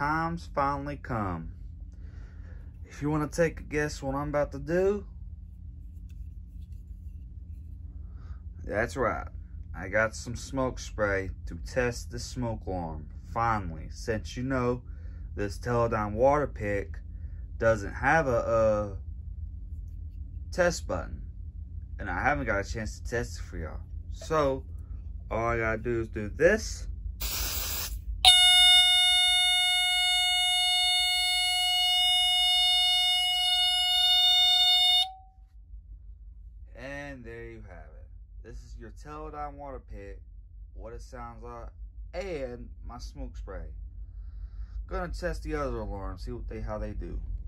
time's finally come. If you want to take a guess what I'm about to do, that's right. I got some smoke spray to test the smoke alarm. Finally, since you know this Teledyne Water-Pik doesn't have a test button, and I haven't got a chance to test it for y'all. So all I gotta do is do this. And there you have it. This is your Teledyne Water-Pik, what it sounds like, and my smoke spray. Gonna test the other alarms, see how they do.